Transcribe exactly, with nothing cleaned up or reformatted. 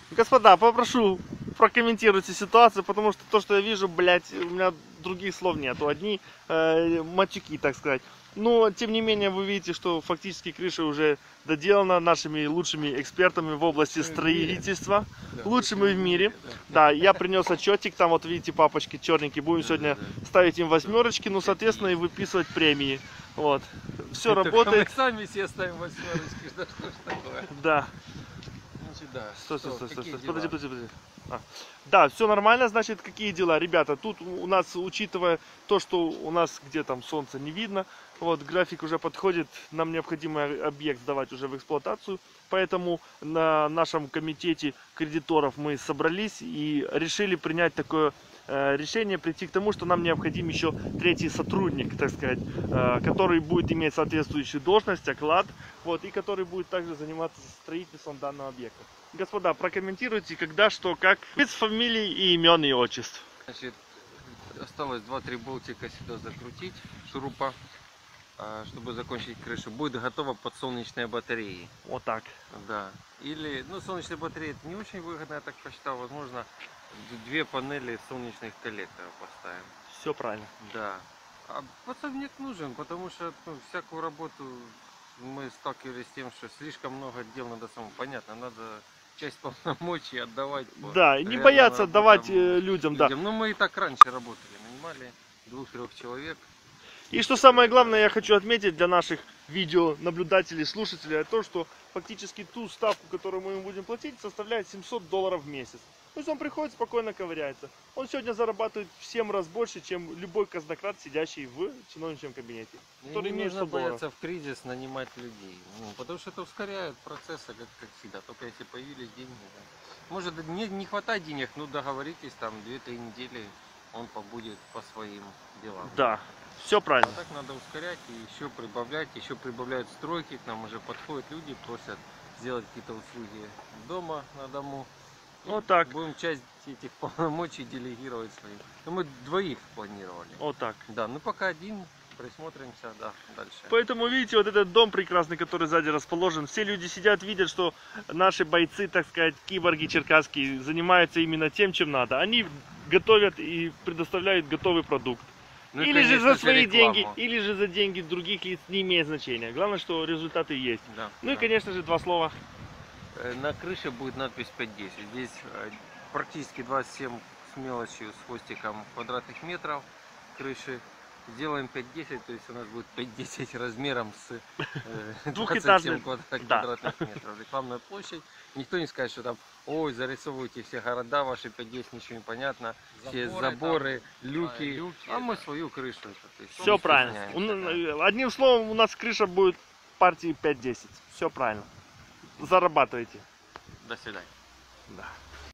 Господа, попрошу прокомментируйте ситуацию, потому что то, что я вижу, блядь, у меня других слов нету. Одни э, матюки, так сказать. Но, тем не менее, вы видите, что фактически крыша уже доделана нашими лучшими экспертами в области строительства. Да, Лучшими в мире. Да. Да, я принес отчетик, там вот видите папочки черненькие. Будем Да, сегодня да, да. ставить им восьмерочки, ну, соответственно, и выписывать премии. Вот. Все Только работает. Мы сами все ставим восьмерочки, что, что ж такое? Да. Значит, да. Стой, стой, Что, стой, стой, какие стой. Подожди, дела? подожди, подожди. А. Да, все нормально, значит, какие дела? Ребята, тут у нас, учитывая то, что у нас где там солнце не видно, вот, график уже подходит, нам необходимо объект сдавать уже в эксплуатацию, поэтому на нашем комитете кредиторов мы собрались и решили принять такое э, решение, прийти к тому, что нам необходим еще третий сотрудник, так сказать, э, который будет иметь соответствующую должность, оклад, вот, и который будет также заниматься строительством данного объекта. Господа, прокомментируйте, когда, что, как, без фамилий и имен и отчеств. Значит, осталось два-три болтика сюда закрутить, шурупа, а, чтобы закончить крышу. Будет готова под солнечные батареи. Вот так. Да. Или, ну, солнечные батареи это не очень выгодно, я так посчитал. Возможно, две панели солнечных коллекторов поставим. Все правильно. Да. А подсобник нужен, потому что ну, всякую работу мы сталкивались с тем, что слишком много дел надо самому. Понятно, надо часть полномочий отдавать. По Да, и не реальным бояться работам отдавать э, людям, да. людям. Ну, мы и так раньше работали, нанимали двух-трех человек. И что самое главное, я хочу отметить для наших видеонаблюдателей, слушателей, это то, что фактически ту ставку, которую мы ему будем платить, составляет семьсот долларов в месяц. То есть он приходит, спокойно ковыряется. Он сегодня зарабатывает в семь раз больше, чем любой казнократ, сидящий в чиновничьем кабинете. И Который не имеет нужно сто долларов. бояться в кризис нанимать людей. Ну, потому что это ускоряет процессы, как, как всегда. Только если появились деньги. Да. Может не, не хватает денег, ну договоритесь, там две-три недели он побудет по своим делам. Да, все правильно. А так надо ускорять и еще прибавлять, еще прибавляют стройки, к нам уже подходят люди, просят сделать какие-то услуги дома, на дому. Вот так. Будем часть этих полномочий делегировать своим. Ну, мы двоих планировали. Вот так. Да, ну пока один, присмотримся, да, дальше. Поэтому, видите, вот этот дом прекрасный, который сзади расположен, все люди сидят, видят, что наши бойцы, так сказать, киборги черкасские, занимаются именно тем, чем надо. Они готовят и предоставляют готовый продукт. Ну, и, или же конечно за свои рекламу. деньги, или же за деньги других лиц, не имеет значения. Главное, что результаты есть. Да, ну и, да. конечно же, два слова. На крыше будет надпись пять десять. Здесь практически двадцать семь с мелочью, с хвостиком квадратных метров крыши. Сделаем пять десять, то есть у нас будет пять десять размером с э, двадцать семь квадрат, да. квадратных метров. Рекламная площадь. Никто не скажет, что там, ой, зарисовывайте все города ваши, пять десять, ничего не понятно. Все Заборы, заборы, там, люки. люки, А мы да. свою крышу. Это, то есть, Все не правильно. стесняемся, да. Одним словом, у нас крыша будет партии пять десять. Все правильно. Зарабатывайте. До свидания. Да.